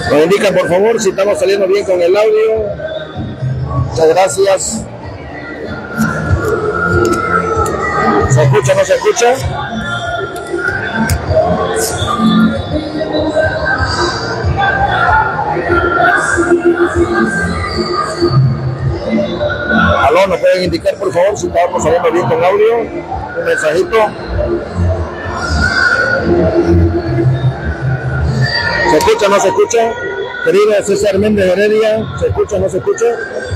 Nos indica por favor si estamos saliendo bien con el audio. Muchas gracias. ¿Se escucha o no se escucha? Aló, ¿nos pueden indicar por favor si estamos saliendo bien con audio? Un mensajito. ¿Se escucha o no se escucha? Querido César Méndez Heredia, ¿se escucha o no se escucha?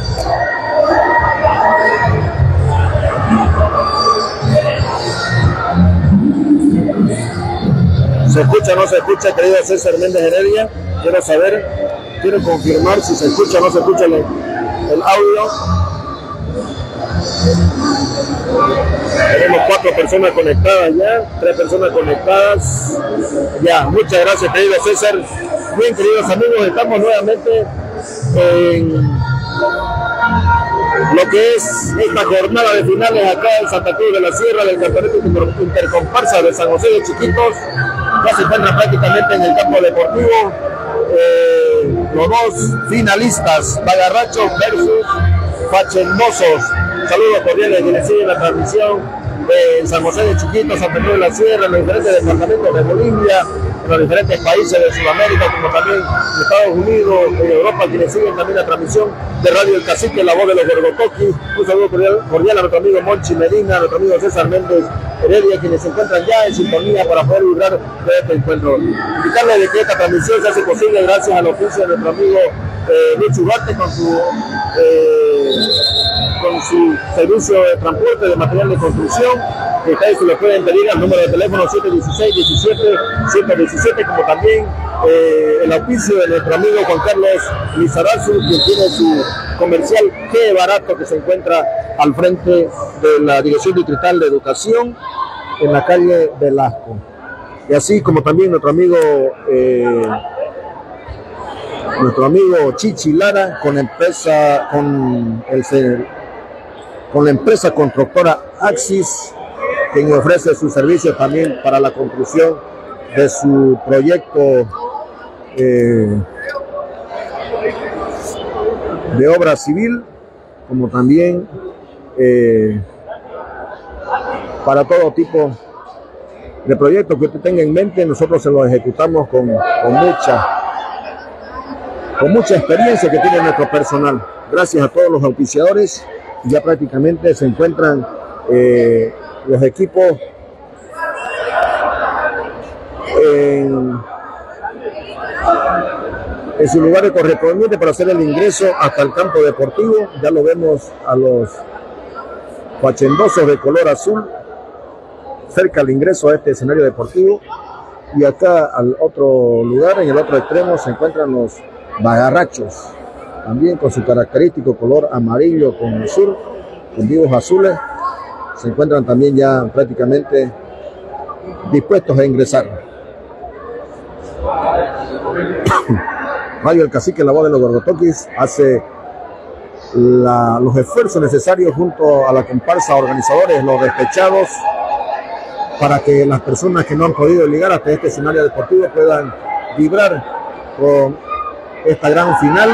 ¿Se escucha o no se escucha, querido César Méndez Heredia? Quiero saber, quiero confirmar si se escucha o no se escucha el audio. Tenemos 4 personas conectadas ya, 3 personas conectadas. Ya, muchas gracias, querido César. Bien, queridos amigos, estamos nuevamente en lo que es esta jornada de finales acá en Santa Cruz de la Sierra del Campeonato Intercomparsa de San José de Chiquitos. Ya se encuentra prácticamente en el campo deportivo los dos finalistas, Bagarrachos versus Fachendosos. Saludos cordiales a quienes siguen la transmisión de San José de Chiquitos, Santa Cruz de la Sierra, en los diferentes departamentos de Bolivia, en los diferentes países de Sudamérica, como también de Estados Unidos, de Europa, quienes siguen también la transmisión de Radio El Cacique, la voz de los Gorgotoquis. Un saludo cordial a nuestro amigo Monchi Medina, a nuestro amigo César Méndez Heredia, quienes se encuentran ya en sintonía para poder vibrar de este encuentro. Indicarles de que esta transmisión se hace posible gracias al oficio de nuestro amigo Luis Ugarte con su servicio de transporte de material de construcción, que ustedes se lo pueden pedir al número de teléfono 716-17-117, como también el auspicio de nuestro amigo Juan Carlos Lizarazu, quien tiene su comercial Qué Barato, que se encuentra al frente de la Dirección Distrital de Educación en la calle Velasco. Y así como también nuestro amigo Chichi Lara con la empresa constructora Axis, quien ofrece sus servicios también para la construcción de su proyecto de obra civil, como también para todo tipo de proyectos que usted tenga en mente. Nosotros se los ejecutamos con mucha experiencia que tiene nuestro personal. Gracias a todos los auspiciadores. Ya prácticamente se encuentran los equipos en su lugar correspondiente para hacer el ingreso hasta el campo deportivo. Ya lo vemos a los fachendosos de color azul cerca al ingreso a este escenario deportivo, y acá al otro lugar, en el otro extremo, se encuentran los Bagarrachos, también con su característico color amarillo con azul, con vivos azules. Se encuentran también ya prácticamente dispuestos a ingresar. Radio El Cacique, la voz de los Gorgotoquis, hace los esfuerzos necesarios junto a la comparsa organizadores, los despechados, para que las personas que no han podido llegar hasta este escenario deportivo puedan vibrar con esta gran final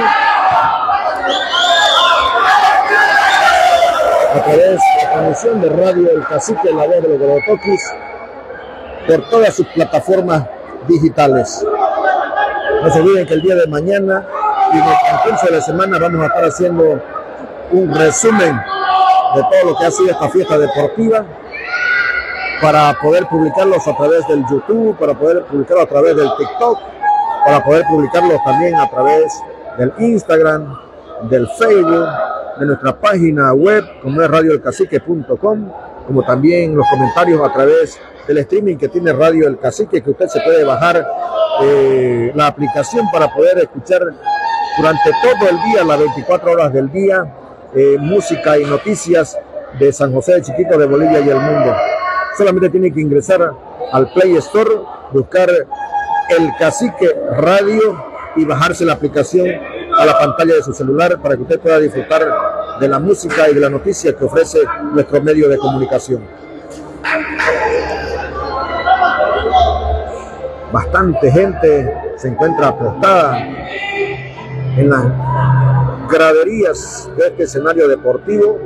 a través de la transmisión de Radio El Cacique, la voz de los Gorgotoquis, por todas sus plataformas digitales. No se olviden que el día de mañana y en el transcurso de la semana vamos a estar haciendo un resumen de todo lo que ha sido esta fiesta deportiva, para poder publicarlos a través del YouTube, para poder publicarlos a través del TikTok, para poder publicarlos también a través del Instagram, del Facebook, de nuestra página web, como es radioelcacique.com, como también los comentarios a través del streaming que tiene Radio El Cacique, que usted se puede bajar la aplicación para poder escuchar durante todo el día, las 24 horas del día, música y noticias de San José de Chiquitos, de Bolivia y el mundo. Solamente tiene que ingresar al Play Store, buscar El Cacique Radio y bajarse la aplicación a la pantalla de su celular para que usted pueda disfrutar de la música y de la noticia que ofrece nuestro medio de comunicación. Bastante gente se encuentra apostada en las graderías de este escenario deportivo.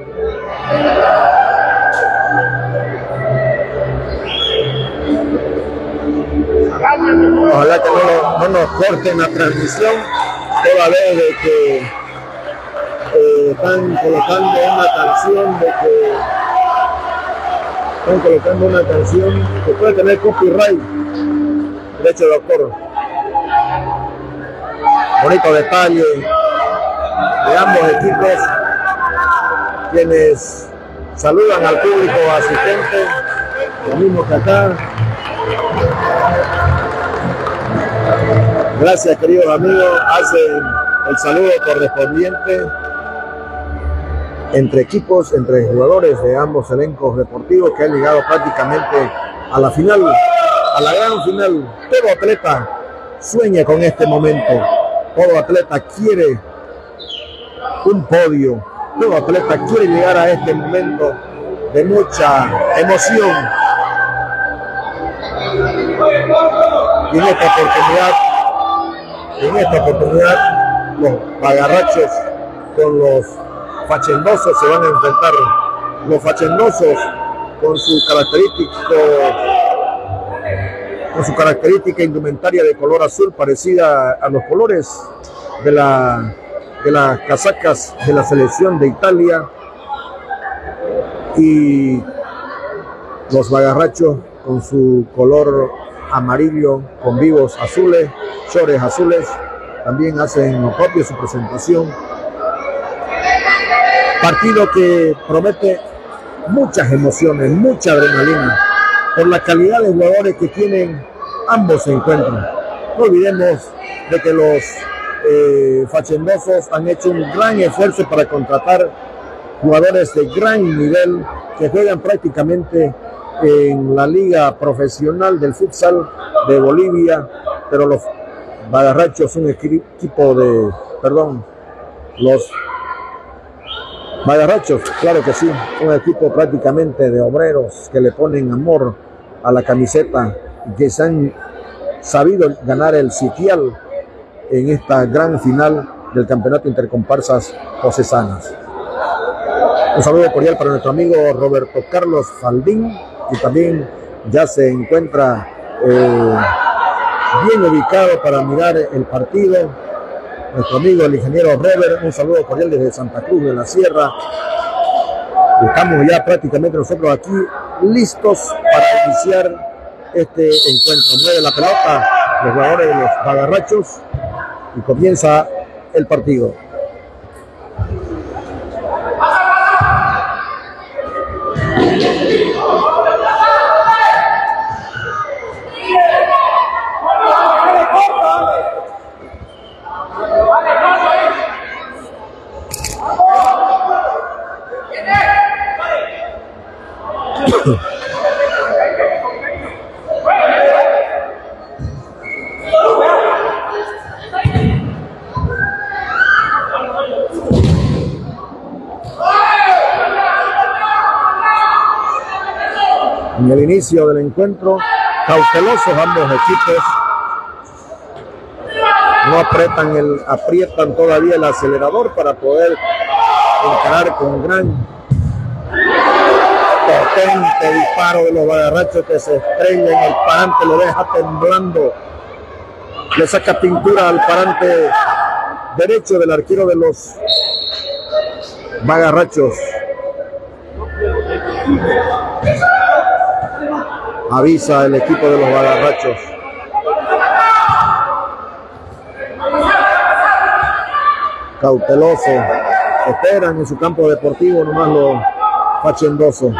Ojalá que no nos corten la transmisión toda vez de que están colocando una canción que puede tener copyright, derecho de autor. Bonito detalle de ambos equipos, quienes saludan al público asistente, lo mismo que acá. Gracias, queridos amigos. Hacen el saludo correspondiente entre equipos, entre jugadores de ambos elencos deportivos que han llegado prácticamente a la final, a la gran final. Todo atleta sueña con este momento. Todo atleta quiere un podio. Todo atleta quiere llegar a este momento de mucha emoción. Y en esta oportunidad, los bagarrachos con los fachendosos se van a enfrentar. Los fachendosos con su característica indumentaria de color azul parecida a los colores de las casacas de la selección de Italia, y los bagarrachos con su color amarillo con vivos azules, shorts azules, también hacen lo propio su presentación. Partido que promete muchas emociones, mucha adrenalina, por la calidad de jugadores que tienen ambos encuentros. No olvidemos de que los fachendosos han hecho un gran esfuerzo para contratar jugadores de gran nivel que juegan prácticamente en la liga profesional del futsal de Bolivia, pero los bagarrachos son equipo de, los bagarrachos, claro que sí, un equipo prácticamente de obreros que le ponen amor a la camiseta, que se han sabido ganar el sitial en esta gran final del campeonato intercomparsas josesanas. Un saludo cordial para nuestro amigo Roberto Carlos Faldín, que también ya se encuentra bien ubicado para mirar el partido. Nuestro amigo el ingeniero Rever, un saludo cordial desde Santa Cruz de la Sierra. Estamos ya prácticamente nosotros aquí listos para iniciar este encuentro. Mueve la pelota los jugadores de los bagarrachos y comienza el partido. En el inicio del encuentro, cautelosos ambos equipos, no aprietan todavía el acelerador para poder encarar con gran potente disparo de los bagarrachos, que se estrella en el parante, lo deja temblando, le saca pintura al parante derecho del arquero de los bagarrachos. Avisa el equipo de los bagarrachos. Cauteloso, esperan en su campo deportivo nomás los fachendosos.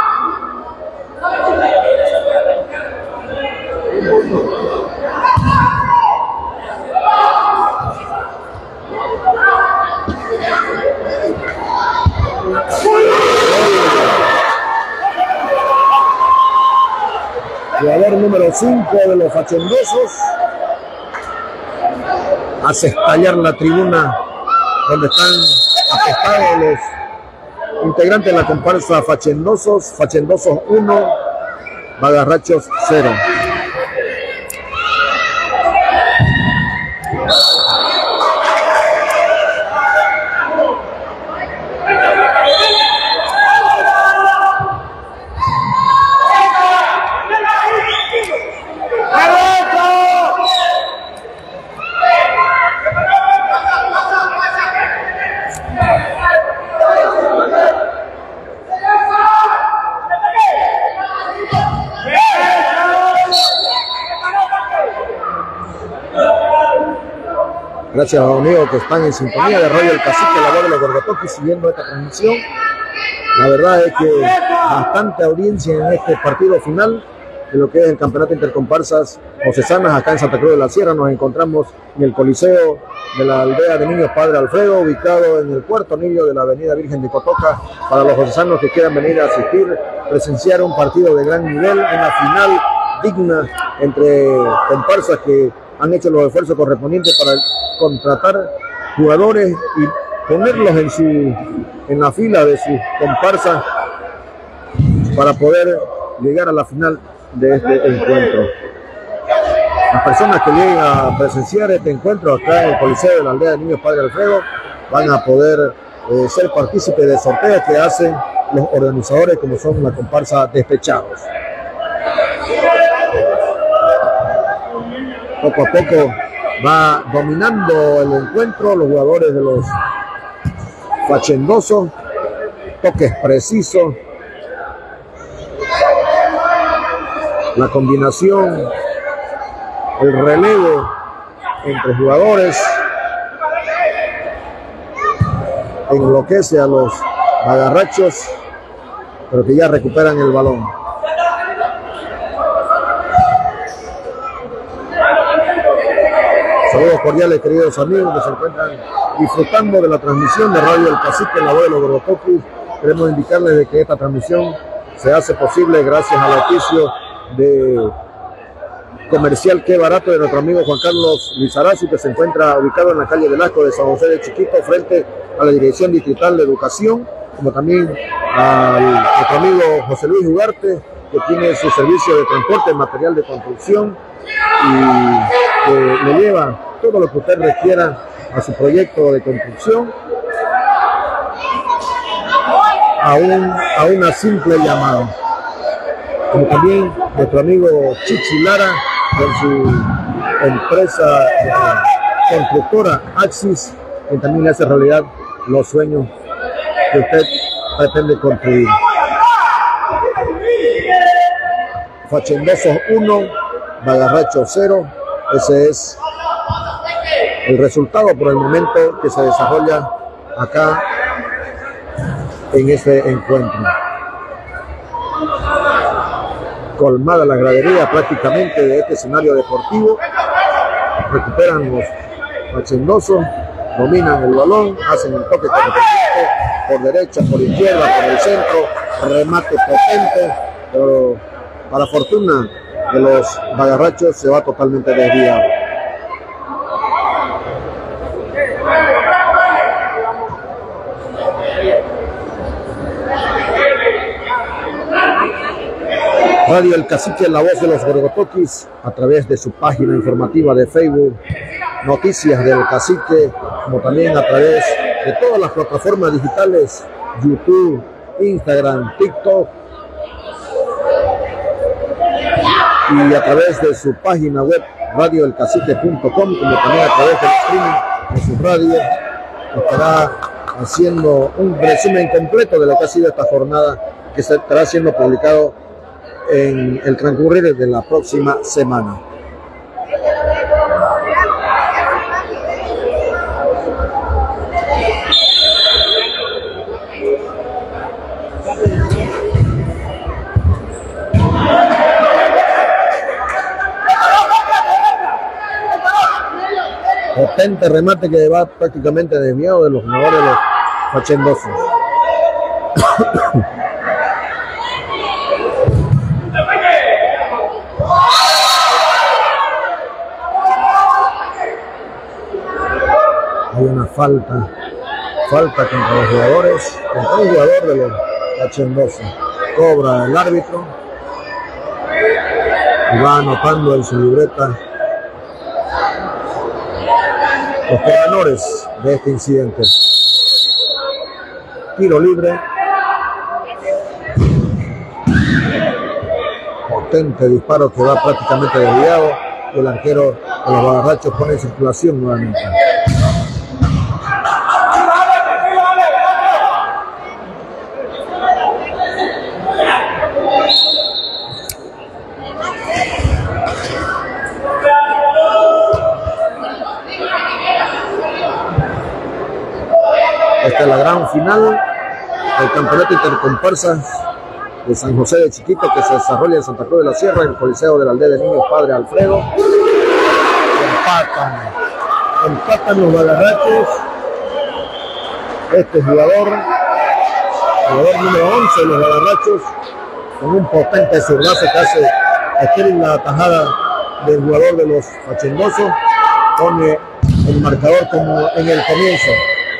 Jugador número 5 de los fachendosos hace estallar la tribuna donde están apostados los integrantes de la comparsa fachendosos. Fachendosos 1, bagarrachos 0. Gracias a los amigos que están en sintonía de Radio El Cacique, la voz de los Gordotoquis, siguiendo esta transmisión. La verdad es que bastante audiencia en este partido final de lo que es el campeonato intercomparsas ocesanas acá en Santa Cruz de la Sierra. Nos encontramos en el Coliseo de la aldea de Niños Padre Alfredo, ubicado en el cuarto anillo de la avenida Virgen de Cotoca. Para los ocesanos que quieran venir a asistir, presenciar un partido de gran nivel, una final digna entre comparsas que han hecho los esfuerzos correspondientes para contratar jugadores y ponerlos en la fila de sus comparsas para poder llegar a la final de este encuentro. Las personas que lleguen a presenciar este encuentro acá en el Coliseo de la aldea de Niños Padre Alfredo van a poder ser partícipes de sorteos que hacen los organizadores, como son la comparsa Despechados. Poco a poco va dominando el encuentro los jugadores de los Fachendosos, toques precisos, la combinación, el relevo entre jugadores enloquece a los agarrachos, pero que ya recuperan el balón. Saludos cordiales, queridos amigos que se encuentran disfrutando de la transmisión de Radio El Cacique, la voz de los Gordotoquis. Queremos indicarles de que esta transmisión se hace posible gracias al auspicio de Comercial Qué Barato de nuestro amigo Juan Carlos Lizarazu, que se encuentra ubicado en la calle Velasco de San José de Chiquito, frente a la Dirección Distrital de Educación, como también a nuestro amigo José Luis Ugarte, que tiene su servicio de transporte, material de construcción, y que le lleva todo lo que usted requiera a su proyecto de construcción a una simple llamada. Como también nuestro amigo Chichi Lara con su empresa constructora Axis, que también le hace realidad los sueños que usted pretende construir. Fachendosos 1, Bagarracho 0. Ese es el resultado por el momento que se desarrolla acá en este encuentro. Colmada la gradería prácticamente de este escenario deportivo. Recuperan los Fachendosos, dominan el balón, hacen el toque correspondiente por derecha, por izquierda, por el centro, remate potente, pero para fortuna de los bagarrachos se va totalmente desviado. Radio El Cacique, la voz de los Gordotoquis, a través de su página informativa de Facebook, Noticias del Cacique, como también a través de todas las plataformas digitales, YouTube, Instagram, TikTok, y a través de su página web radioelcacique.com, como también a través del streaming de su radio. Estará haciendo un resumen completo de lo que ha sido esta jornada, que estará siendo publicado en el transcurrir de la próxima semana. Potente remate que va prácticamente desviado de los jugadores de los Fachendosos. Hay una falta contra los jugadores, contra un jugador de los Fachendosos. Cobra el árbitro y va anotando en su libreta los pormenores de este incidente. Tiro libre. Potente disparo que va prácticamente desviado y el arquero de los Bagarrachos pone en circulación nuevamente. Esta es la gran final del campeonato intercomparsas de San José de Chiquito, que se desarrolla en Santa Cruz de la Sierra, en el Coliseo de la Aldea de Niños Padre Alfredo. Empatan los Bagarrachos. Este jugador número 11 de los Bagarrachos, con un potente zurdazo que hace estéril la tajada del jugador de los Fachendosos, pone el marcador como en el comienzo.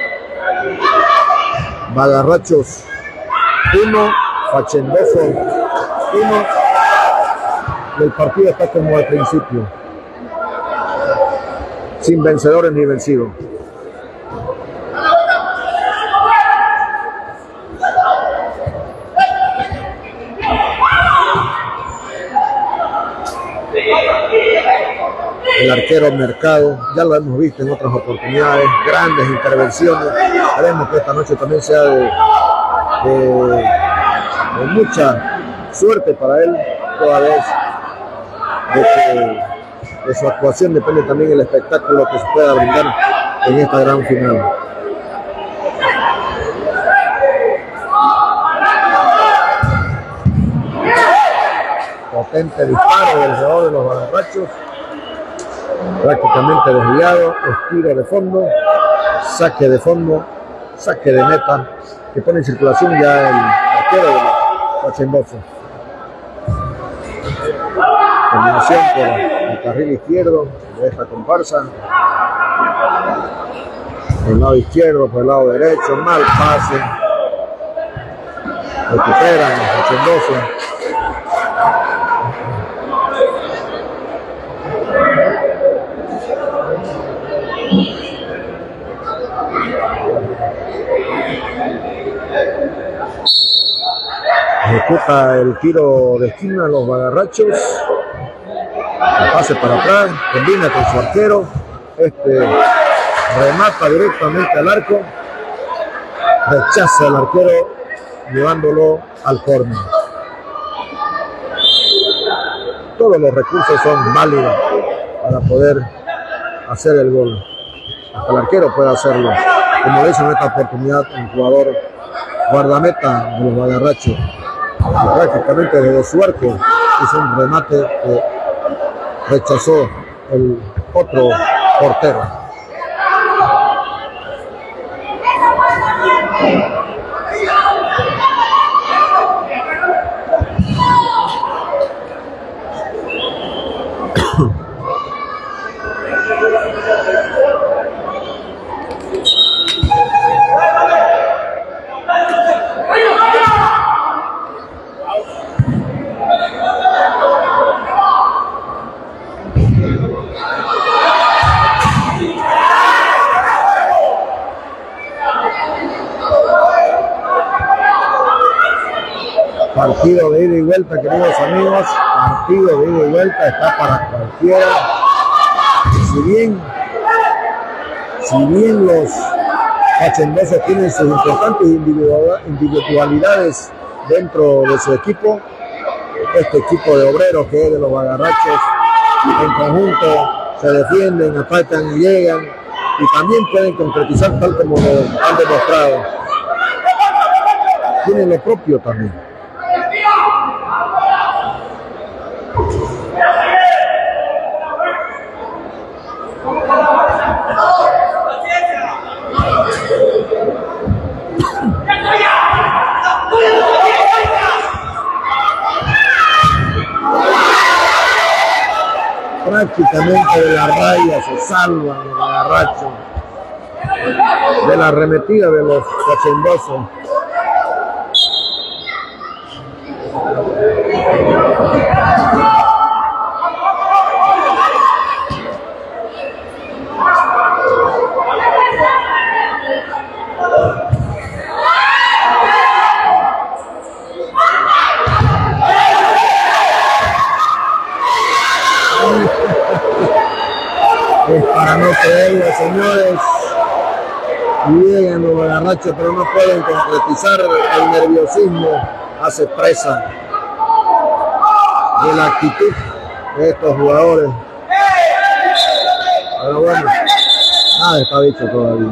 Bagarrachos 1, Fachendoso 1. El partido está como al principio, sin vencedores ni vencidos. El arquero Mercado, ya lo hemos visto en otras oportunidades, grandes intervenciones. Esperemos que esta noche también sea de mucha suerte para él, toda vez de su actuación depende también el espectáculo que se pueda brindar en esta gran final. Potente disparo del jugador de los Bagarrachos, prácticamente desviado, estiro de fondo, saque de fondo, saque de meta, que pone en circulación ya el arquero de los Fachendosos. Combinación por el carril izquierdo de esta comparsa, por el lado izquierdo, por el lado derecho, mal pase, recuperan los Fachendosos. Ejecuta el tiro de esquina a los Bagarrachos. El pase para atrás, combina con su arquero. Remata directamente al arco. Rechaza el arquero, llevándolo al córner. Todos los recursos son válidos para poder hacer el gol. Hasta el arquero puede hacerlo, como lo hizo en esta oportunidad el jugador guardameta de los Bagarrachos. Prácticamente desde su arco hizo un remate que rechazó el otro portero. Partido de ida y vuelta, queridos amigos, partido de ida y vuelta, está para cualquiera. Si bien los Fachendosos tienen sus importantes individualidades dentro de su equipo, este equipo de obreros que es de los Bagarrachos, en conjunto se defienden, atacan, llegan y también pueden concretizar tal como lo han demostrado. Tienen lo propio también. Prácticamente de la raya se salvan los Bagarrachos de la arremetida de los Fachendosos. creerlo, señores. Llegan los Bagarrachos, pero no pueden concretizar. El nerviosismo hace presa de la actitud de estos jugadores. Pero bueno, nada está dicho todavía.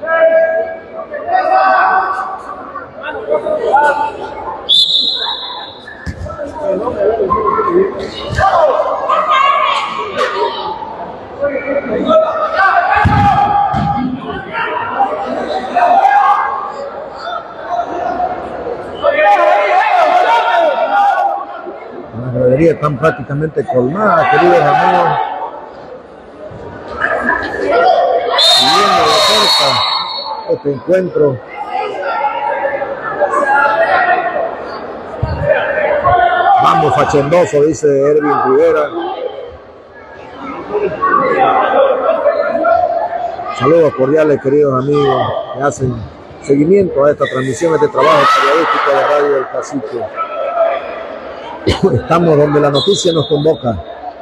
Las graderías están prácticamente colmadas, queridos amigos. Siguiendo de cerca este encuentro. Vamos fachendoso, dice Erwin Rivera. Saludos cordiales, queridos amigos que hacen seguimiento a esta transmisión, a este trabajo periodístico de Radio El Cacique. Estamos donde la noticia nos convoca.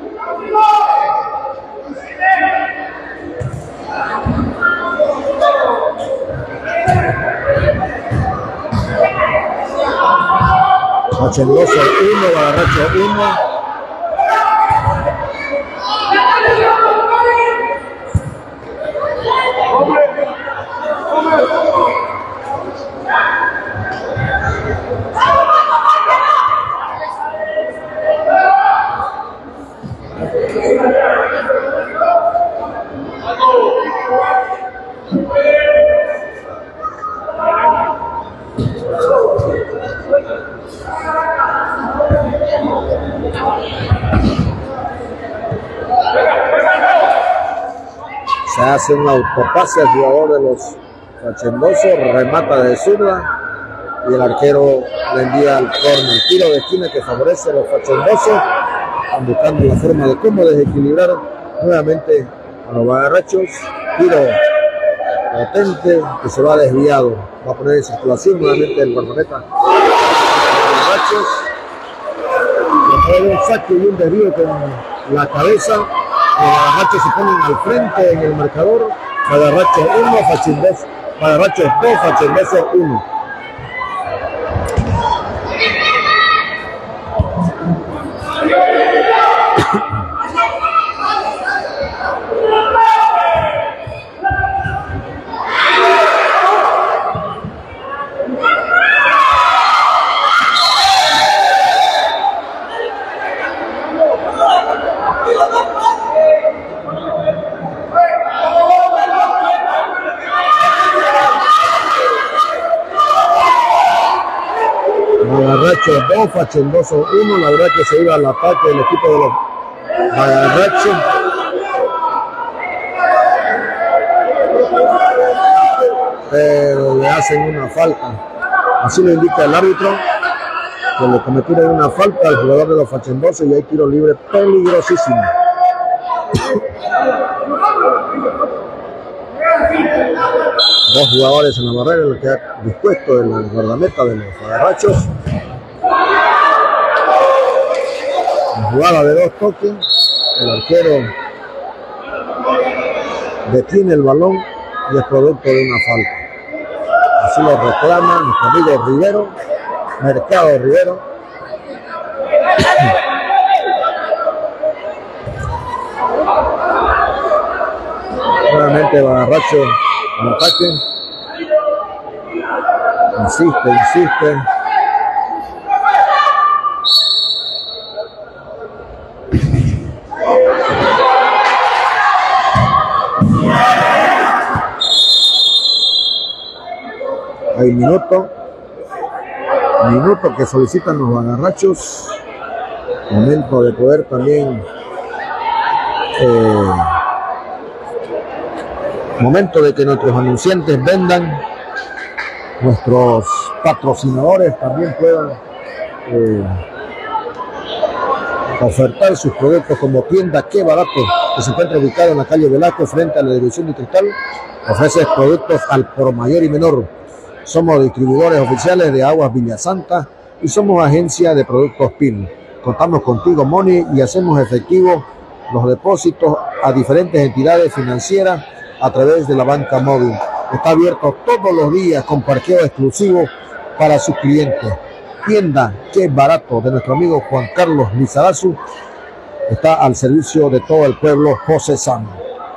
Fachendoso 1, Bagarracho 1. Se hace un autopase al jugador de los Fachendosos, remata de zurda y el arquero le envía al córner. Tiro de esquina que favorece a los Fachendosos. Están buscando la forma de cómo desequilibrar nuevamente a los Bagarrachos. Tiro potente que se va desviado. Va a poner en circulación nuevamente el guardameta. Bagarrachos. Un saque y un desvío con la cabeza. Los Bagarrachos se ponen al frente en el marcador. Bagarrachos 1, Fachendosos. Bagarrachos 2, Fachendosos 1. Bagarrachos 2, Fachendosos 1. La verdad que se iba al ataque del equipo de los Bagarrachos. Pero le hacen una falta. Así lo indica el árbitro, que le cometieron una falta al jugador de los Fachendosos y hay tiro libre peligrosísimo. Dos jugadores en la barrera, lo que ha dispuesto el guardameta de los Bagarrachos. La jugada de dos toques, el arquero detiene el balón y es producto de una falta. Así lo reclama nuestro amigo Rivero, Mercado Rivero. Nuevamente Bagarracho en ataque. Insiste. Hay minuto que solicitan los Bagarrachos. Momento de poder también momento de que nuestros anunciantes vendan, nuestros patrocinadores también puedan ofertar sus productos, como tienda Qué Barato, que se encuentra ubicado en la calle Velasco frente a la División de Cristal. Ofrece productos al por mayor y menor. Somos distribuidores oficiales de Aguas Villasanta y somos agencia de productos PIN. Contamos contigo, Moni, y hacemos efectivo los depósitos a diferentes entidades financieras a través de la banca móvil. Está abierto todos los días con parqueo exclusivo para sus clientes. Tienda Qué Barato de nuestro amigo Juan Carlos Lizarazu está al servicio de todo el pueblo josesano.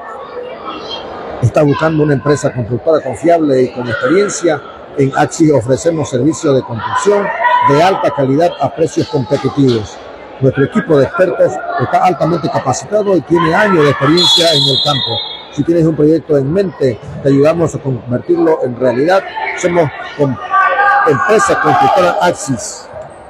Está buscando una empresa constructora confiable y con experiencia. En Axis ofrecemos servicios de construcción de alta calidad a precios competitivos. Nuestro equipo de expertos está altamente capacitado y tiene años de experiencia en el campo. Si tienes un proyecto en mente, te ayudamos a convertirlo en realidad. Somos empresa constructora Axis.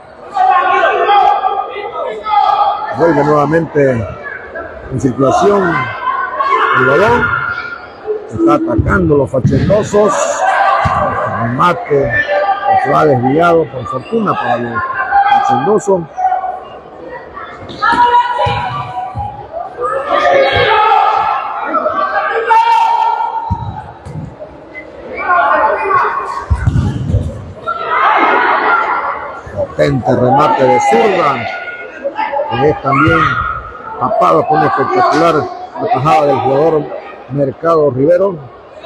Vuelve nuevamente en circulación el balón. Está atacando los fachendosos. El remate se va desviado por fortuna para los fachendosos. Potente remate de zurda, que es también tapado con una espectacular atajada del jugador Mercado Rivero.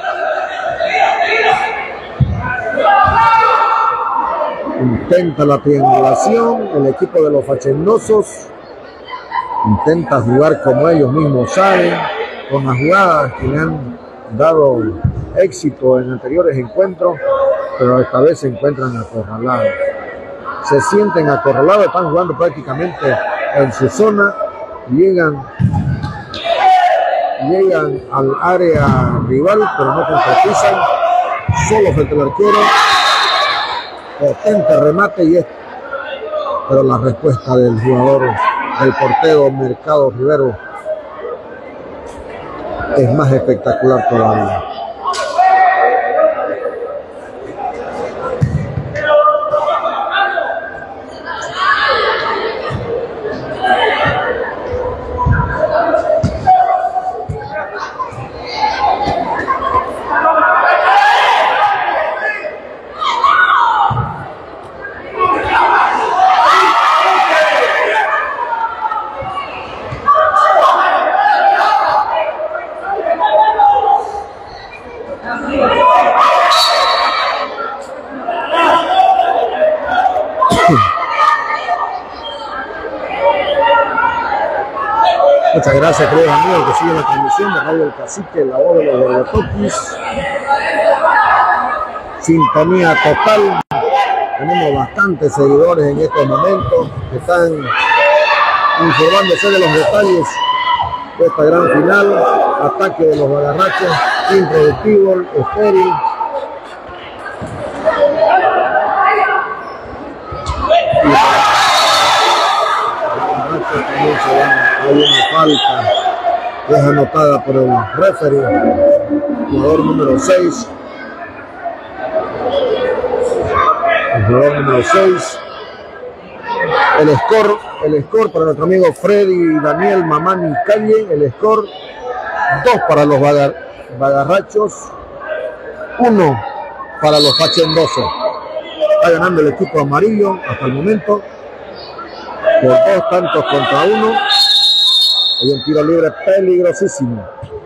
Intenta la triangulación el equipo de los fachendosos, intenta jugar como ellos mismos saben, con las jugadas que le han dado éxito en anteriores encuentros, pero esta vez se encuentran acorralados. Se sienten acorralados, están jugando prácticamente en su zona, llegan al área rival, pero no concretizan, solo frente al arquero. Potente remate pero la respuesta del jugador, del portero Mercado Rivero, es más espectacular todavía. Muchas gracias, queridos amigos que siguen la transmisión de Radio El Cacique, la voz de los Gordotoquis. Sintonía total. Tenemos bastantes seguidores en estos momentos que están informándose de los detalles de esta gran final. Ataque de los Bagarrachos, improductivo, estéril. Hay una falta que es anotada por el referee, jugador número 6. El jugador número 6. El score para nuestro amigo Freddy Daniel Mamani Calle. El score 2 para los Bagarrachos, 1 para los fachendosos. Está ganando el equipo amarillo hasta el momento por 2 tantos contra 1. Hay un tiro libre peligrosísimo.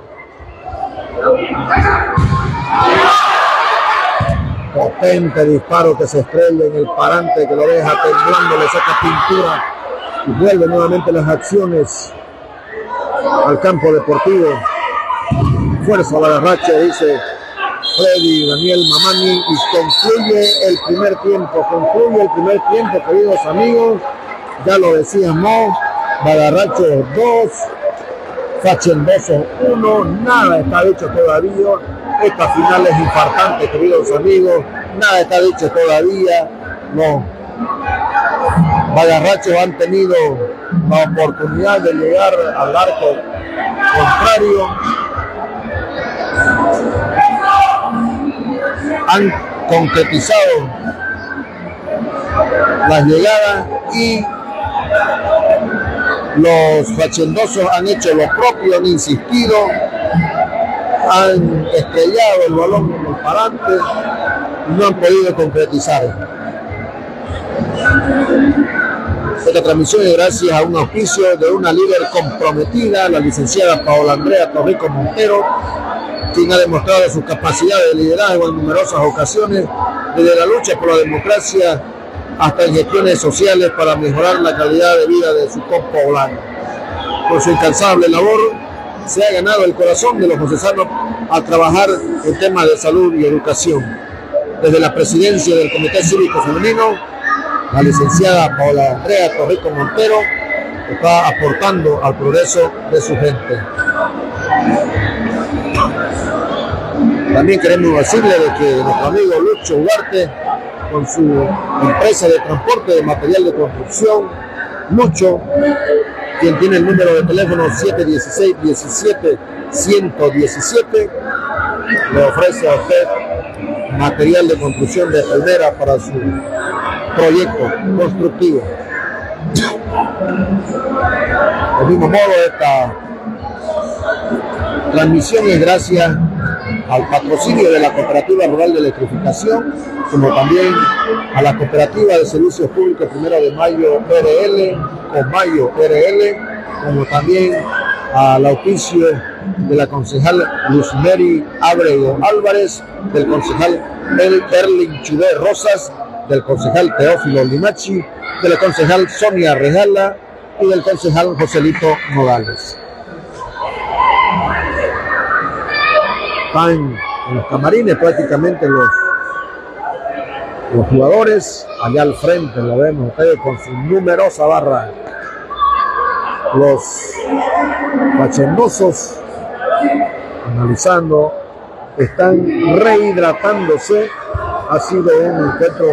Potente disparo que se estrella en el parante, que lo deja temblando, le saca pintura y vuelve nuevamente las acciones al campo deportivo. Fuerza Bagarracha, dice Freddy Daniel Mamani, y concluye el primer tiempo, queridos amigos. Ya lo decíamos, Bagarrachos 2, Fachendosos 1, nada está dicho todavía. Esta final es infartante, queridos amigos, nada está dicho todavía. Los Bagarrachos han tenido la oportunidad de llegar al arco contrario, han concretizado las llegadas y los fachendosos han hecho lo propio, han insistido, han estrellado el balón en el parante y no han podido concretizar. Esta transmisión es gracias a un auspicio de una líder comprometida, la licenciada Paola Andrea Torrico Montero, quien ha demostrado su capacidad de liderazgo en numerosas ocasiones, desde la lucha por la democracia hasta en gestiones sociales para mejorar la calidad de vida de su compoblano. Por su incansable labor, se ha ganado el corazón de los josesanos al trabajar en temas de salud y educación. Desde la presidencia del Comité Cívico Femenino, la licenciada Paola Andrea Torrico Montero está aportando al progreso de su gente. También queremos decirle de que nuestro amigo Lucho Ugarte, con su empresa de transporte de material de construcción, Lucho, quien tiene el número de teléfono 716-17-117, le ofrece a usted material de construcción de primera para su proyecto constructivo. Del mismo modo, esta transmisión es gracias al patrocinio de la Cooperativa Rural de Electrificación, como también a la Cooperativa de Servicios Públicos 1 de Mayo RL, o Mayo RL, como también al auspicio de la concejal Luzmeri Abrego Álvarez, del concejal Erling Chubé Rosas, del concejal Teófilo Limachi, de la concejal Sonia Rejala y del concejal Joselito Nogales. Están en los camarines prácticamente los jugadores. Allá al frente lo vemos ustedes con su numerosa barra. Los fachendosos analizando, están rehidratándose. Ha sido un encuentro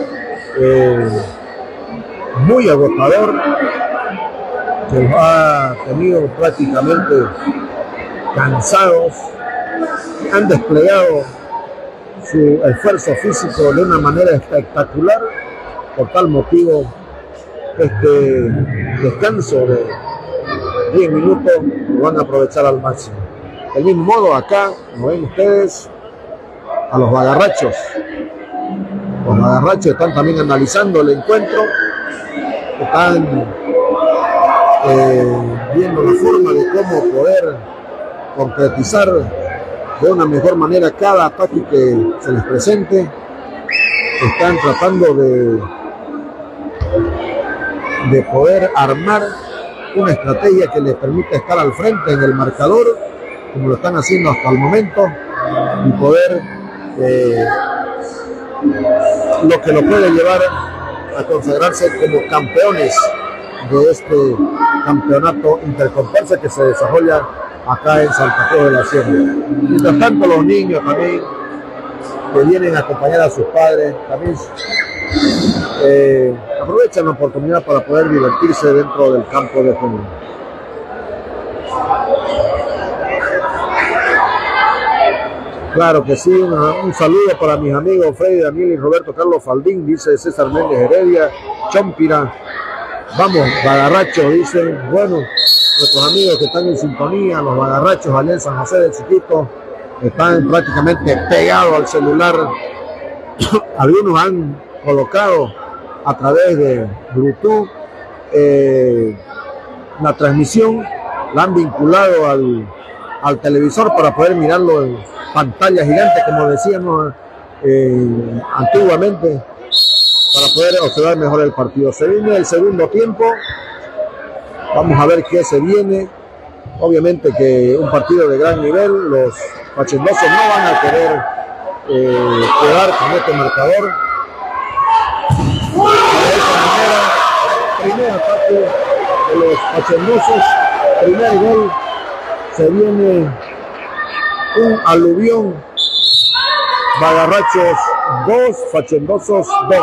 muy agotador, que los ha tenido prácticamente cansados. Han desplegado su esfuerzo físico de una manera espectacular. Por tal motivo, este descanso de 10 minutos lo van a aprovechar al máximo. Del mismo modo, acá, como ven ustedes, a los bagarrachos. Los bagarrachos están también analizando el encuentro, están viendo la forma de cómo poder concretizar de una mejor manera cada ataque que se les presente. Están tratando de poder armar una estrategia que les permita estar al frente en el marcador, como lo están haciendo hasta el momento, y poder lo que lo puede llevar a consagrarse como campeones de este campeonato intercomparsa que se desarrolla acá en Santa Cruz de la Sierra. Mientras tanto, los niños también que vienen a acompañar a sus padres también aprovechan la oportunidad para poder divertirse dentro del campo de juego. Claro que sí, un saludo para mis amigos Freddy Daniel y Roberto Carlos Faldín, dice César Méndez Heredia, Chompira. Vamos, bagarrachos, dicen. Bueno, nuestros amigos que están en sintonía, los bagarrachos allá en San José del Chiquito, están prácticamente pegados al celular. Algunos han colocado a través de Bluetooth la transmisión, la han vinculado al televisor para poder mirarlo en pantalla gigante, como decíamos antiguamente, para poder observar mejor el partido. Se viene el segundo tiempo, vamos a ver qué se viene. Obviamente que un partido de gran nivel, los fachendosos no van a querer quedar con este marcador. De esa manera, primer ataque de los fachendosos, primer gol, se viene un aluvión. Bagarrachos 2, fachendosos 2.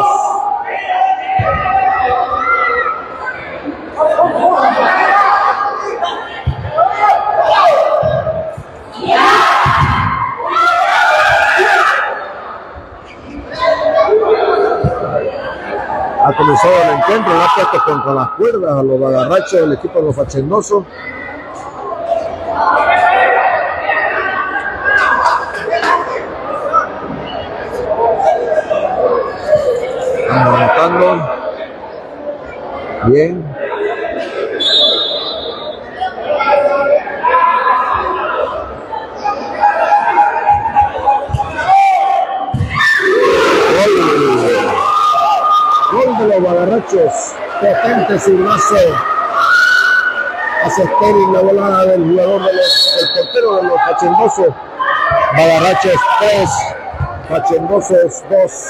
Ha comenzado el encuentro, lo ha puesto contra las cuerdas a los bagarrachos del equipo de los fachendosos. Anotando Bien. Gol de los Bagarrachos. Potente silbazo. Hace estéril la volada del jugador del portero de los Fachendosos. Bagarrachos 3, Fachendosos 2.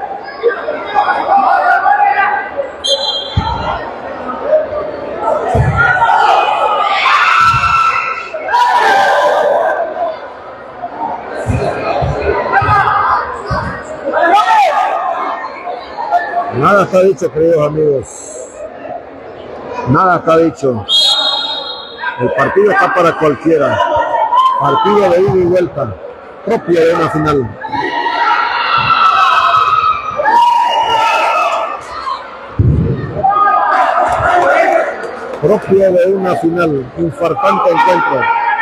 Nada está dicho, queridos amigos. Nada está dicho. El partido está para cualquiera. Partido de ida y vuelta, propio de una final. Propio de una final. Infartante encuentro.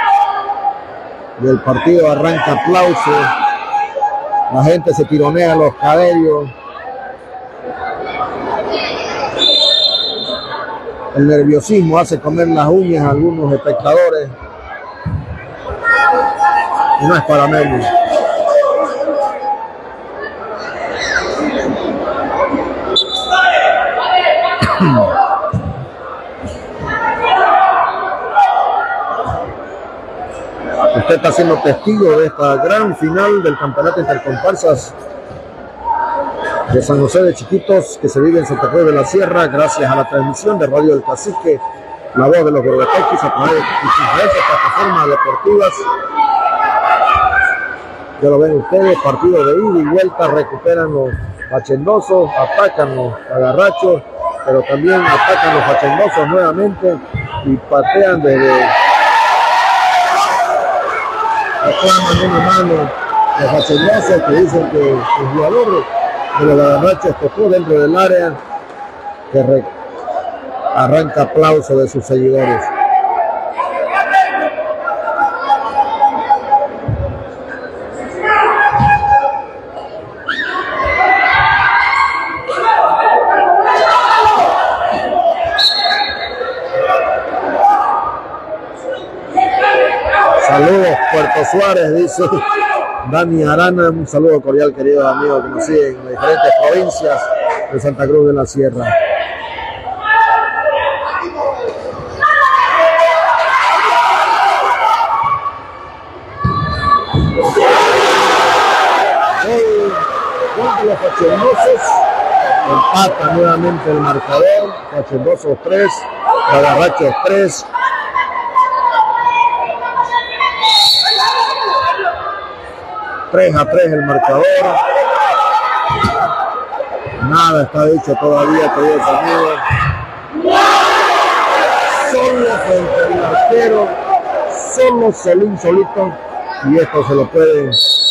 Y el partido arranca aplauso. La gente se tironea los cabellos. El nerviosismo hace comer las uñas a algunos espectadores. Y no es para menos. Usted está siendo testigo de esta gran final del campeonato intercomparsas de San José de Chiquitos, que se vive en Santa Cruz de la Sierra, gracias a la transmisión de Radio El Cacique, la voz de los Gorgotoquis, a través de diferentes plataformas deportivas. Ya lo ven ustedes, partido de ida y vuelta, recuperan los Fachendosos, atacan los Bagarrachos, pero también atacan los Fachendosos nuevamente y patean desde... reclaman una mano los Fachendosos, que dicen que el jugador de los Bagarrachos tocó dentro del área, que arranca aplauso de sus seguidores. Saludos Puerto Suárez, dice Dani Arana. Un saludo cordial, queridos amigos que nos siguen en las diferentes provincias de Santa Cruz de la Sierra. Gol de los Fachendosos. Empata nuevamente el marcador. Fachendosos 3, Bagarrachos 3. (3-3) el marcador. Nada está dicho todavía, queridos amigos. Solo frente al arquero, solo solito, y esto se lo pueden,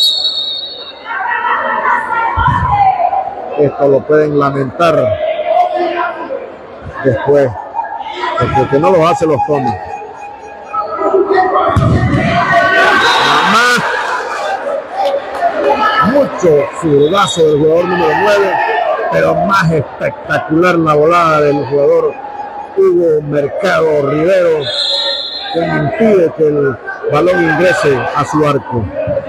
esto lo pueden lamentar después, porque el que no los hace los come. Mucho zurdazo del jugador número 9, pero más espectacular la volada del jugador Hugo Mercado Rivero, que impide que el balón ingrese a su arco.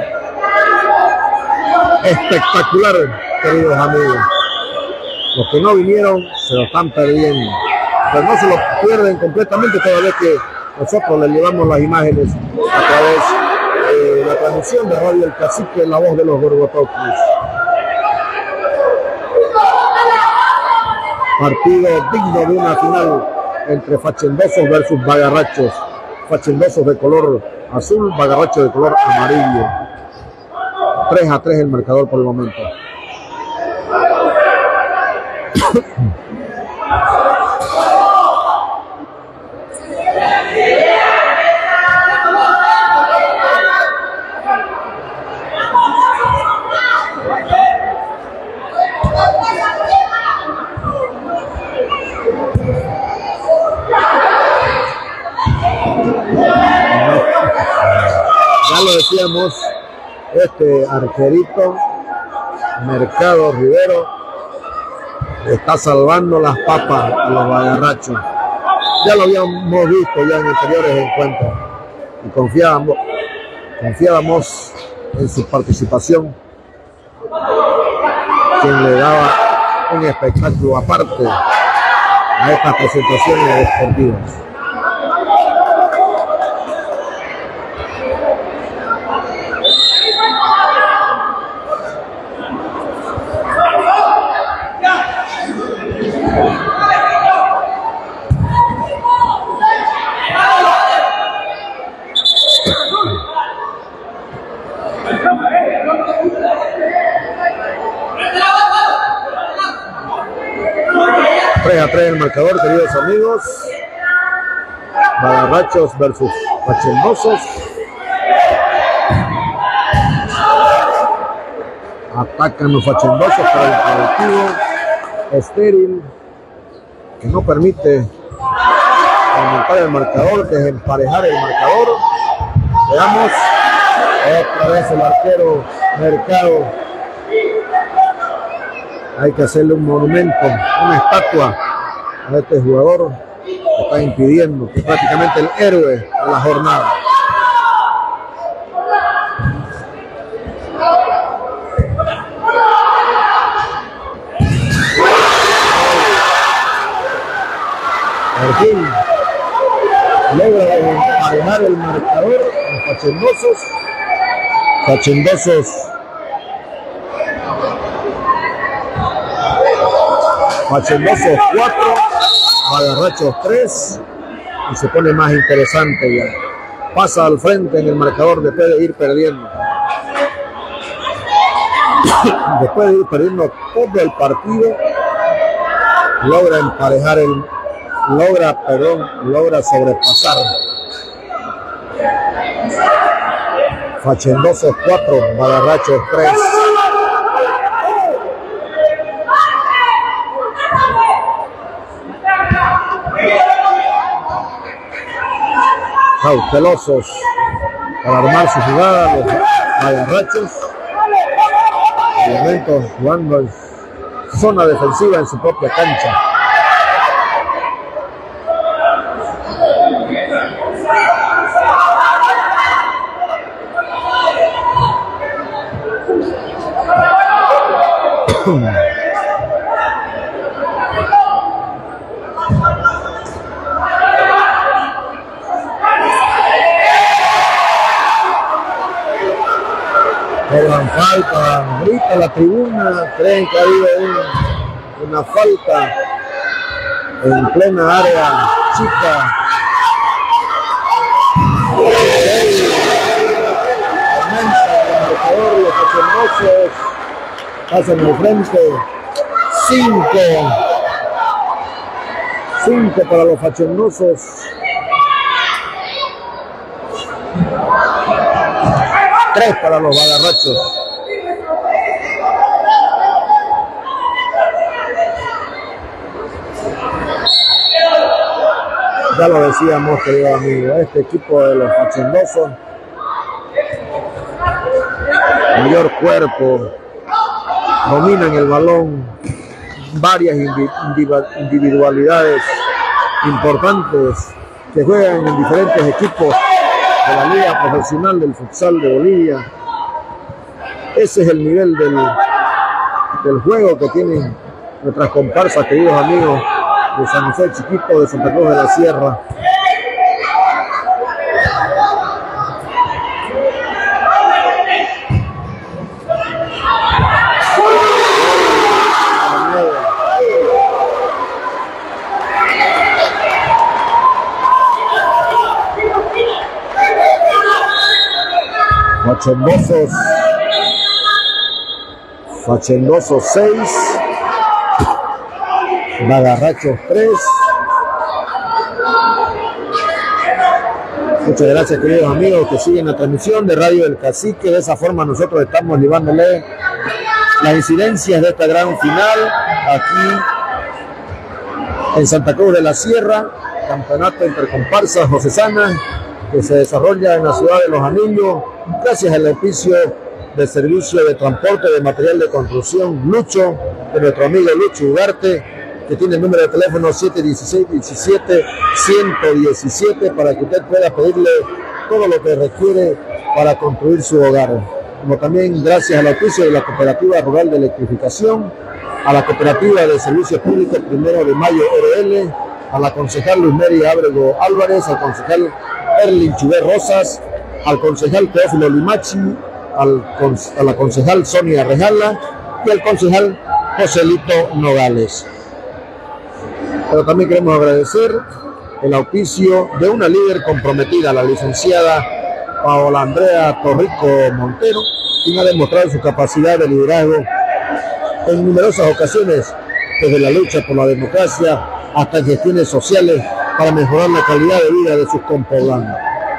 Espectacular, queridos amigos. Los que no vinieron se lo están perdiendo, pero no se lo pierden completamente toda vez que nosotros les llevamos las imágenes a través de la transmisión de Radio El Cacique, la voz de los Gorgotoquis. Partido digno de una final entre Fachendosos versus Bagarrachos. Fachendosos de color azul, Bagarrachos de color amarillo. 3-3 el marcador por el momento. Ya lo decíamos, este arquerito Mercado Rivero está salvando las papas a los Bagarrachos. Ya lo habíamos visto ya en anteriores encuentros y confiábamos en su participación, quien le daba un espectáculo aparte a estas presentaciones deportivas. A 3 el marcador, queridos amigos. Bagarrachos versus Fachendosos. Atacan los Fachendosos para el colectivo estéril, que no permite aumentar el marcador, desemparejar el marcador. Veamos otra vez el arquero Mercado. Hay que hacerle un monumento, una estatua a este jugador que está impidiendo, que es prácticamente el héroe de la jornada. Por fin logra emparejar el marcador en Fachendosos. Fachendosos 4, Bagarrachos 3, y se pone más interesante ya. Pasa al frente en el marcador después de ir perdiendo. Después de ir perdiendo todo el partido, logra emparejar logra sobrepasar. Fachendosos 4, Bagarrachos 3. Cautelosos para armar su jugada los Bagarrachos. De momento jugando en zona defensiva en su propia cancha. Cobran falta, grita la tribuna, creen que ha habido una falta en plena área chica. Aumenta el marcador, los Fachendosos pasan al frente. 5 para los Fachendosos. Tres para los Bagarrachos. Ya lo decíamos, querido amigo, este equipo de los Fachendosos, mayor cuerpo, dominan el balón, varias individualidades importantes que juegan en diferentes equipos de la Liga Profesional del Futsal de Bolivia. Ese es el nivel del juego que tienen nuestras comparsas, queridos amigos de San José Chiquito, de Santa Cruz de la Sierra. Fachendosos 6, Bagarrachos 3. Muchas gracias, queridos amigos que siguen la transmisión de Radio El Cacique. De esa forma nosotros estamos llevándole las incidencias de esta gran final aquí en Santa Cruz de la Sierra, campeonato entre comparsas josesanas que se desarrolla en la ciudad de Los Anillos, gracias al auspicio del servicio de transporte de material de construcción Lucho, de nuestro amigo Lucho Ugarte, que tiene el número de teléfono 716-17-117 para que usted pueda pedirle todo lo que requiere para construir su hogar. Como también gracias al auspicio de la Cooperativa Rural de Electrificación, a la Cooperativa de Servicios Públicos 1 de Mayo RL, a la concejal Luz Mary Ábrego Álvarez, al concejal Erlin Chubé Rosas, al concejal Teófilo Limachi, a la concejal Sonia Rejala y al concejal Joselito Nogales. Pero también queremos agradecer el auspicio de una líder comprometida, la licenciada Paola Andrea Torrico Montero, quien ha demostrado su capacidad de liderazgo en numerosas ocasiones, desde la lucha por la democracia hasta en gestiones sociales para mejorar la calidad de vida de sus compoblanos.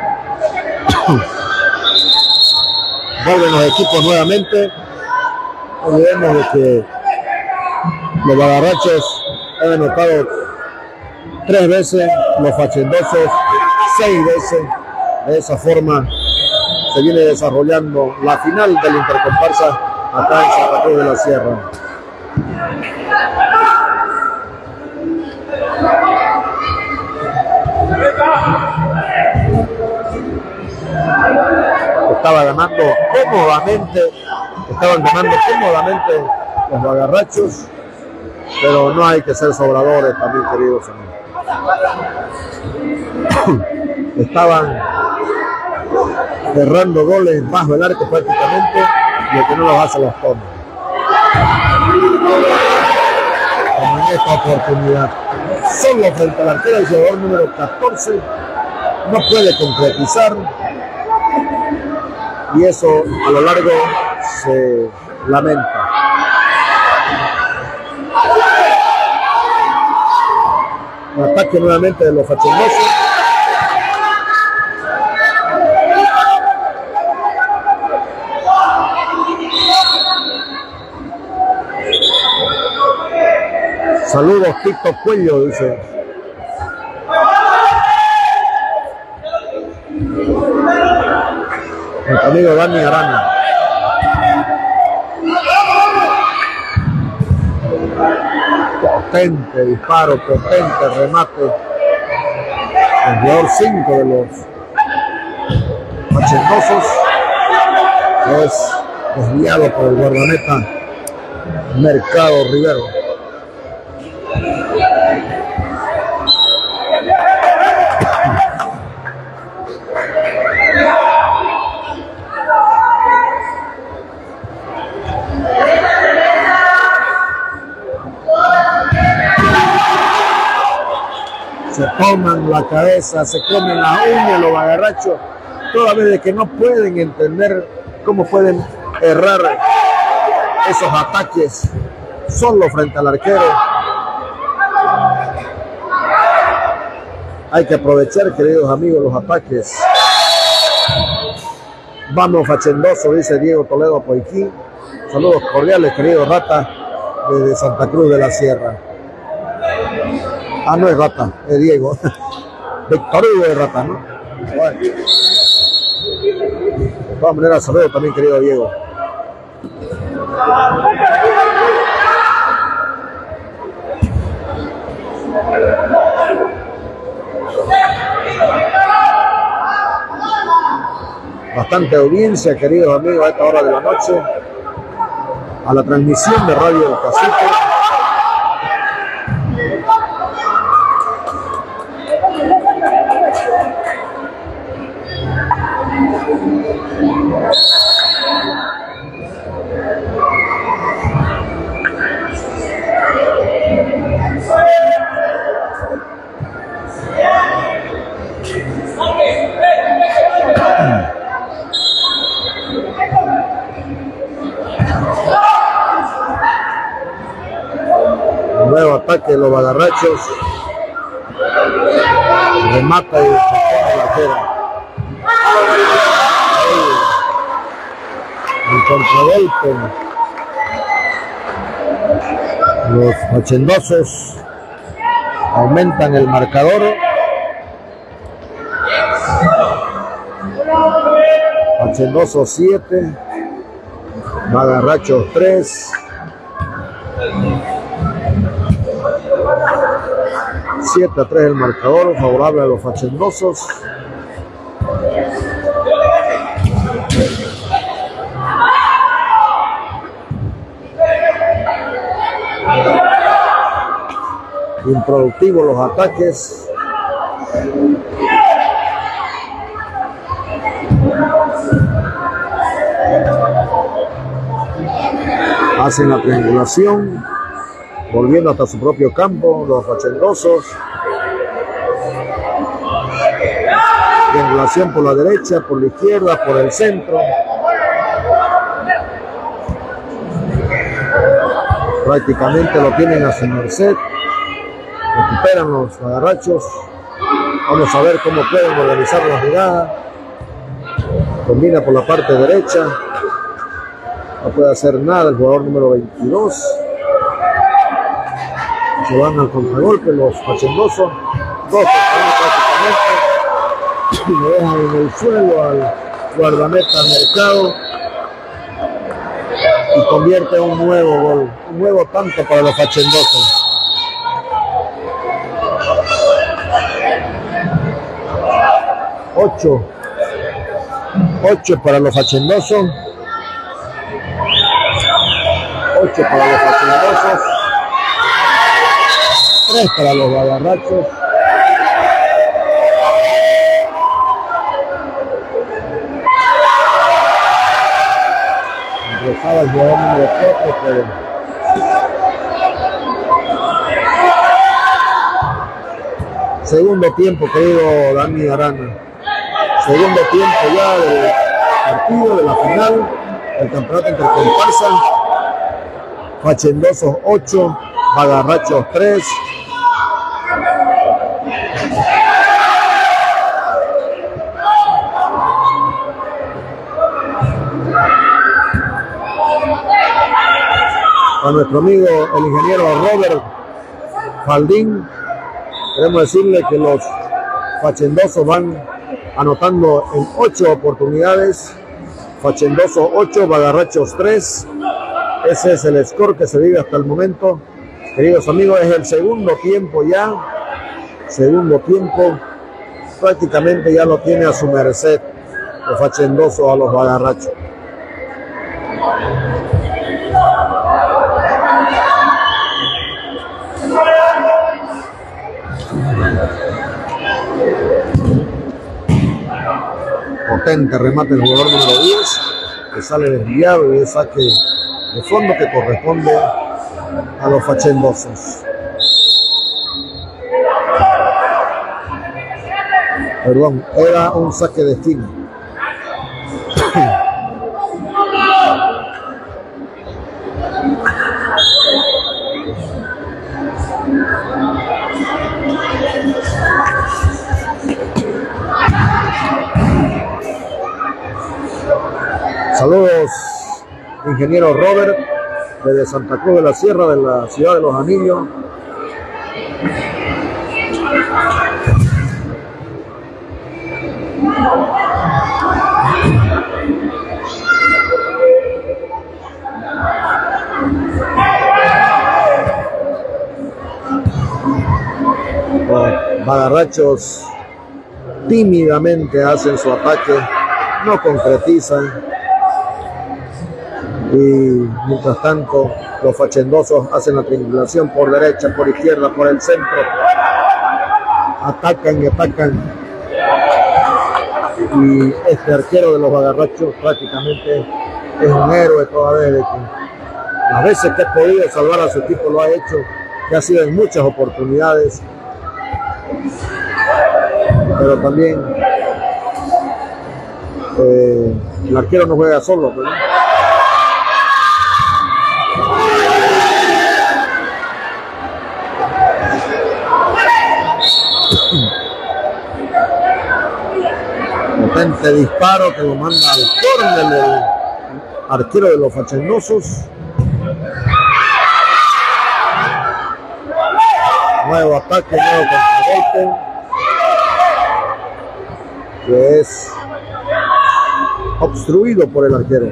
Vuelven los equipos nuevamente. Olvidemos de que los bagarrachos han anotado 3 veces, los fachendosos 6 veces. De esa forma se viene desarrollando la final de la intercomparsa acá en Santa Cruz de la Sierra. Estaban ganando cómodamente los bagarrachos, pero no hay que ser sobradores también, queridos amigos. Estaban cerrando goles bajo el arco prácticamente, y el que no los hace los toma. Como en esta oportunidad, solo frente al arquero, el jugador número 14 no puede concretizar, y eso a lo largo se lamenta. Un ataque nuevamente de los fachendosos. Saludos, Tito Cuello, dice. Nuestro amigo Dani Arana. Potente disparo, potente remate. El jugador 5 de los fachendosos es desviado por el guardameta Mercado Rivero. Se toman la cabeza, se comen las uñas los bagarrachos, toda vez de que no pueden entender cómo pueden errar esos ataques solo frente al arquero. Hay que aprovechar, queridos amigos, los ataques. Vamos fachendoso, dice Diego Toledo Poiquín. Saludos cordiales, querido Rata, desde Santa Cruz de la Sierra. Ah, no es Rata, es Diego. Víctor Hugo es Rata, ¿no? Bueno. De todas maneras, saludos también, querido Diego. Bastante audiencia, queridos amigos, a esta hora de la noche, a la transmisión de Radio El Cacique. Nuevo ataque de los bagarrachos. Remata y se la arquera. El contragolpe. Los fachendosos aumentan el marcador. Fachendosos 7, bagarrachos 3. 7-3 el marcador, favorable a los fachendosos. Improductivos los ataques. Hacen la triangulación, volviendo hasta su propio campo, los fachendosos. Triangulación por la derecha, por la izquierda, por el centro. Prácticamente lo tienen a su merced. Recuperan los agarrachos. Vamos a ver cómo pueden organizar la jugada. Combina por la parte derecha. No puede hacer nada el jugador número 22. Se van al contragolpe los fachendosos. Dos prácticamente. Y lo dejan en el suelo al guardameta Mercado. Y convierte un nuevo gol. Un nuevo tanto para los fachendosos. Ocho para los fachendosos. 8 para los fachendosos. 3 para los bagarrachos. Ingresaba el jugador número 4, pero segundo tiempo, querido Dani Arana. Segundo tiempo ya del partido, de la final del campeonato entre comparsa. Fachendosos 8, bagarrachos 3. A nuestro amigo el ingeniero Robert Faldín, queremos decirle que los fachendosos van anotando en 8 oportunidades. Fachendosos 8, bagarrachos 3. Ese es el score que se vive hasta el momento. Queridos amigos, es el segundo tiempo ya. Segundo tiempo. Prácticamente ya lo tiene a su merced los fachendosos a los bagarrachos. Potente remate el jugador número 10, que sale desviado y es saque de fondo que corresponde a los fachendosos. Perdón, era un saque de esquina. Saludos, ingeniero Robert, desde Santa Cruz de la Sierra, de la ciudad de Los Anillos. Los bagarrachos tímidamente hacen su ataque, no concretizan. Y mientras tanto los fachendosos hacen la triangulación por derecha, por izquierda, por el centro, atacan y atacan, y este arquero de los bagarrachos prácticamente es un héroe toda vez, de que las veces que ha podido salvar a su equipo lo ha hecho, que ha sido en muchas oportunidades, pero también el arquero no juega solo, ¿verdad? Potente disparo que lo manda al córner del arquero de los fachendosos. Nuevo ataque, nuevo contragolpe, que es obstruido por el arquero.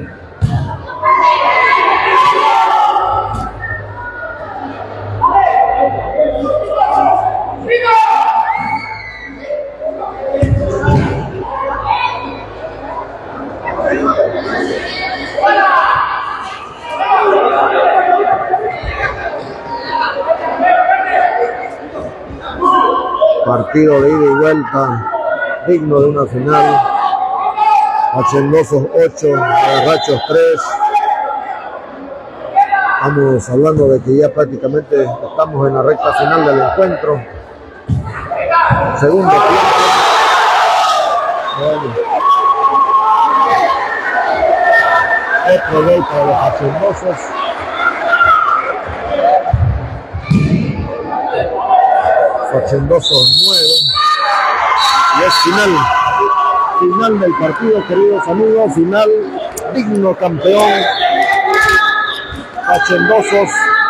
partido de ida y vuelta, digno de una final. Hacendosos 8, Agarrachos 3. Estamos hablando de que ya prácticamente estamos en la recta final del encuentro. Segundo tiempo. Otro gol para los Hacendosos. Hacendosos 9. Y es final del partido, queridos amigos. Final, digno campeón. Hacendosos,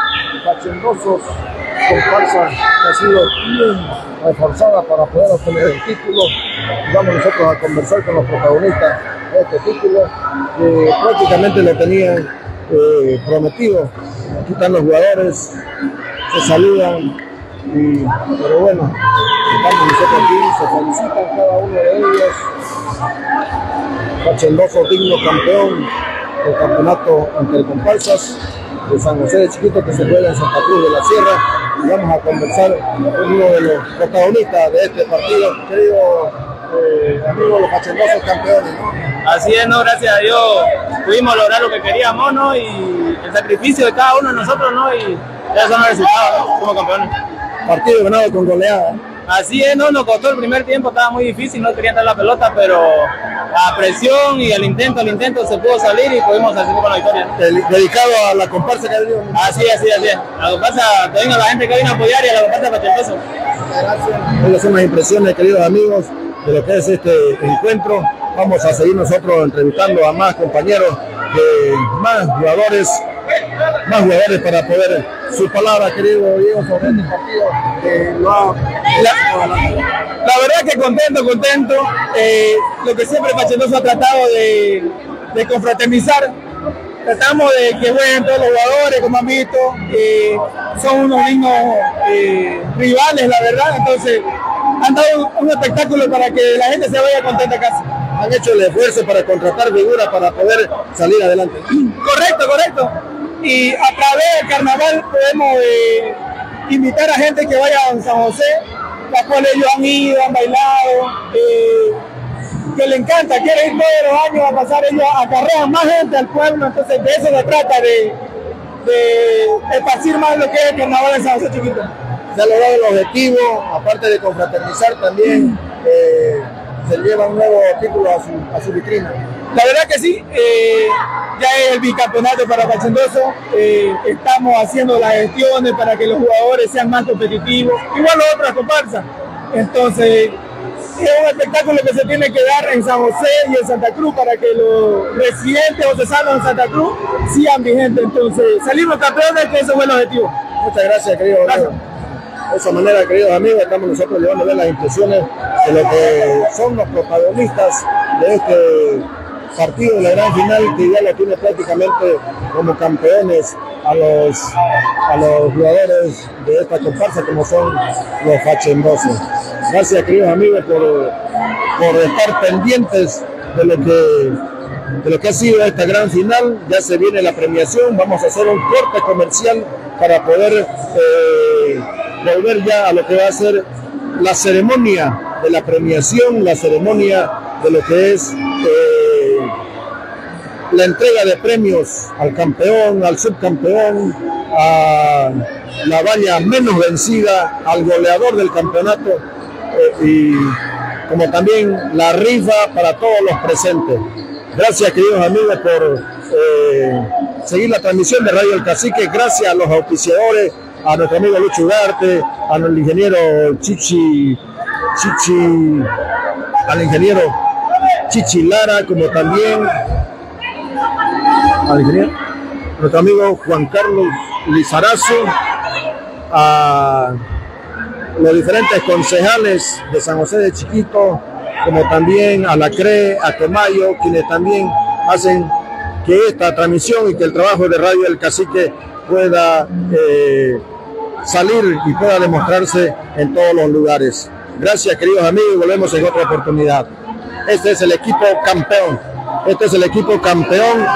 comparsa que ha sido bien reforzada para poder obtener el título. Vamos nosotros a conversar con los protagonistas de este título, que prácticamente lo tenían prometido. Aquí están los jugadores, se saludan, pero bueno, estamos nosotros aquí, se felicitan cada uno de ellos. Hacendosos, digno campeón del campeonato entre comparsas de San José de Chiquito, que se juega en Santa Cruz de la Sierra, y vamos a conversar con uno de los protagonistas de este partido, querido amigo, los Hacendosos campeones, ¿no? Así es, ¿no? Gracias a Dios pudimos lograr lo que queríamos, ¿no? Y el sacrificio de cada uno de nosotros, ¿no? Y ya son los resultados, ¿no? Como campeones. Partido ganado con goleada. Así es, ¿no? Nos costó el primer tiempo, estaba muy difícil, no querían dar la pelota, pero a presión y al intento se pudo salir y pudimos salir con la victoria, ¿no? Dedicado a la comparsa que ha venido. Así es. La comparsa, que venga la gente que viene a apoyar, y a la comparsa para Hacendosos. Gracias. Esas son las impresiones, queridos amigos, de lo que es este encuentro. Vamos a seguir nosotros entrevistando a más compañeros, más jugadores para poder su palabra, querido Diego, sobre este partido. La verdad que contento. Lo que siempre Hacendosos ha tratado de confraternizar. Tratamos de que jueguen todos los jugadores, como han visto. Son unos dignos rivales, la verdad. Entonces, han dado un espectáculo para que la gente se vaya contenta a casa. Han hecho el esfuerzo para contratar figuras para poder salir adelante. Correcto. Y a través del carnaval podemos invitar a gente que vaya a San José, la cual ellos han ido, han bailado, que le encanta, quieren ir todos los años a pasar, ellos acarrean más gente al pueblo. Entonces de eso se trata, de esparcir más lo que es el carnaval en San José Chiquito. Se ha logrado el objetivo, aparte de confraternizar también, se lleva un nuevo título a su vitrina. La verdad que sí, ya es el bicampeonato para Hacendosos. Estamos haciendo las gestiones para que los jugadores sean más competitivos, igual las otras comparsas. Entonces es un espectáculo que se tiene que dar en San José y en Santa Cruz para que los residentes josesanos en Santa Cruz sigan vigentes. Entonces salimos campeones, que ese fue el objetivo. Muchas gracias, querido amigo. De esa manera, queridos amigos, estamos nosotros llevando a ver las impresiones de lo que son los protagonistas de este partido de la gran final, que ya lo tiene prácticamente como campeones a los jugadores de esta comparsa, como son los Hacendosos. Gracias, queridos amigos, por estar pendientes de lo que ha sido esta gran final. Ya se viene la premiación, vamos a hacer un corte comercial para poder volver ya a lo que va a ser la ceremonia de la premiación, la ceremonia de lo que es la entrega de premios al campeón, al subcampeón, a la valla menos vencida, al goleador del campeonato, y como también la rifa para todos los presentes. Gracias, queridos amigos, por seguir la transmisión de Radio El Cacique. Gracias a los auspiciadores, a nuestro amigo Lucho Ugarte, al ingeniero al ingeniero Chichi Lara, como también al ingeniero, nuestro amigo Juan Carlos Lizarazo, a los diferentes concejales de San José de Chiquito, como también a la CRE, a Tomayo, quienes también hacen que esta transmisión y que el trabajo de Radio El Cacique pueda salir y pueda demostrarse en todos los lugares. Gracias, queridos amigos, volvemos en otra oportunidad. Este es el equipo campeón. Este es el equipo campeón.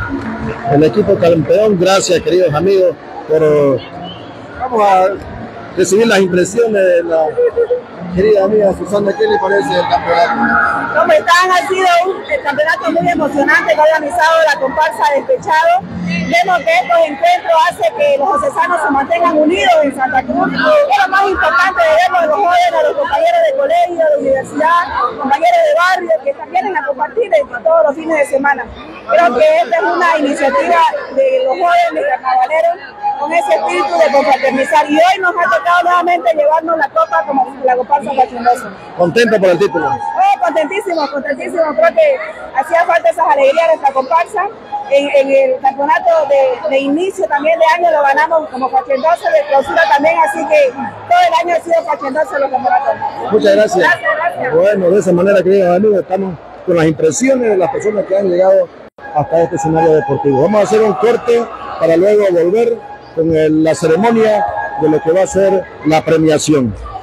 El equipo campeón. Gracias, queridos amigos, por... Vamos a recibir las impresiones de la querida amiga Susana. ¿Qué le parece el campeonato? ¿Cómo están? Ha sido un campeonato muy emocionante que ha organizado la comparsa Despechado. Vemos que estos encuentros hacen que los ocesanos se mantengan unidos en Santa Cruz. Es lo más importante de verlo de los jóvenes, a los compañeros de colegio, de universidad, compañeros de barrio que vienen a compartir todos los fines de semana. Creo que esta es una iniciativa de los jóvenes carnavaleros con ese espíritu de confraternizar, y hoy nos ha tocado nuevamente llevarnos la copa como la comparsa Fachendoso. ¿Contento por el título? Contentísimo, contentísimo. Creo que hacía falta esas alegrías de esta comparsa. En el campeonato de inicio también de año lo ganamos como Fachendoso, de clausura también, así que todo el año ha sido Fachendoso los campeonatos. Muchas gracias. Gracias. Bueno, de esa manera, queridos amigos, estamos con las impresiones de las personas que han llegado hasta este escenario deportivo. Vamos a hacer un corte para luego volver con la ceremonia de lo que va a ser la premiación.